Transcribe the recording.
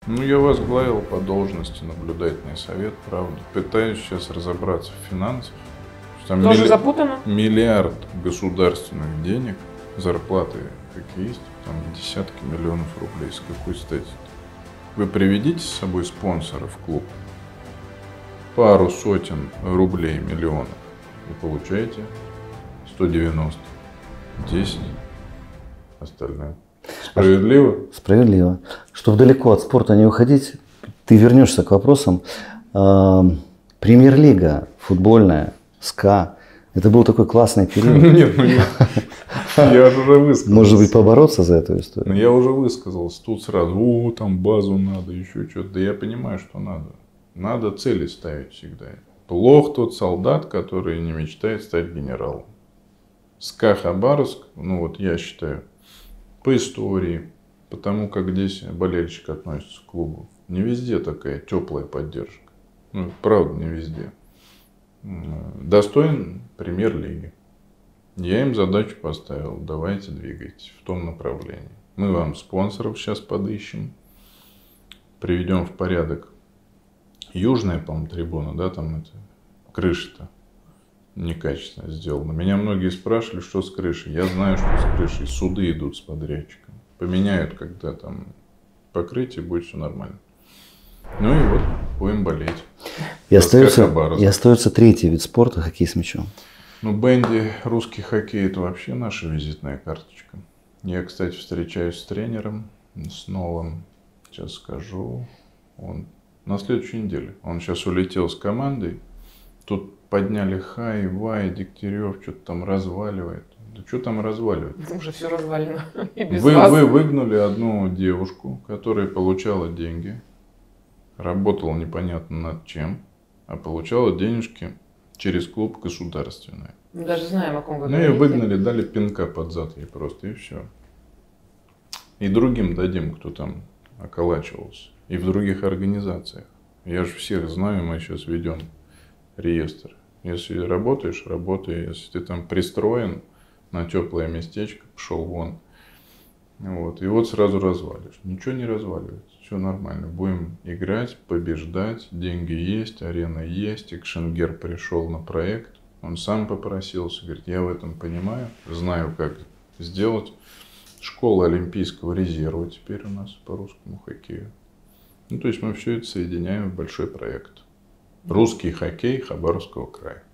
Ну, я возглавил по должности наблюдательный совет, правда. Пытаюсь сейчас разобраться в финансах. Там Тоже запутано? миллиард государственных денег, зарплаты хоккеистов, там десятки миллионов рублей. С какой стати? Вы приведите с собой спонсора в клуб, пару сотен рублей, миллионов, и получаете 190, 10 остальное. Справедливо? Справедливо. Чтобы далеко от спорта не уходить, ты вернешься к вопросам. Премьер-лига футбольная, СКА. Это был такой классный период. Нет, ну я уже высказался. Может быть, побороться за эту историю? Ну я уже высказался. Тут сразу, там базу надо, еще что-то. Да я понимаю, что надо. Надо цели ставить всегда. Плох тот солдат, который не мечтает стать генералом. СКА Хабаровск, ну вот я считаю, по истории, потому как здесь болельщик относится к клубу. Не везде такая теплая поддержка. Ну, правда, не везде. Достоин премьер-лиги. Я им задачу поставил. Давайте двигайтесь в том направлении. Мы вам спонсоров сейчас подыщем. Приведем в порядок. Южная, по-моему, трибуна, да, там это, крыша-то некачественно сделана. Меня многие спрашивали, что с крышей. Я знаю, что с крышей. Суды идут с подрядчиком. Поменяют, когда там покрытие, будет все нормально. Ну и вот, будем болеть. И остается третий вид спорта – хоккей с мячом. Ну, Бенди, русский хоккей – это вообще наша визитная карточка. Я, кстати, встречаюсь с тренером, с новым, сейчас скажу, он на следующей неделе. Он сейчас улетел с командой, тут подняли Хай, Вай, Дегтярев, что-то там разваливает. Да что там разваливать? Уже все развалено. И без вас. Вы выгнали одну девушку, которая получала деньги, работала непонятно над чем, а получала денежки через клуб государственный. Мы даже знаем, о ком вы Ну, ее говорите. выгнали, дали пинка под зад ей просто, и все. И другим дадим, кто там околачивался. И в других организациях. Я же всех знаю, мы сейчас ведем реестр. Если работаешь, работай. Если ты там пристроен на теплое местечко, пошел вон. Вот. И вот сразу развалишь. Ничего не разваливается. Все нормально. Будем играть, побеждать. Деньги есть, арена есть. Икшенгер пришел на проект. Он сам попросился. Говорит, я в этом понимаю. Знаю, как сделать. Школа Олимпийского резерва теперь у нас по русскому хоккею. Ну, то есть мы все это соединяем в большой проект. Русский хоккей Хабаровского края.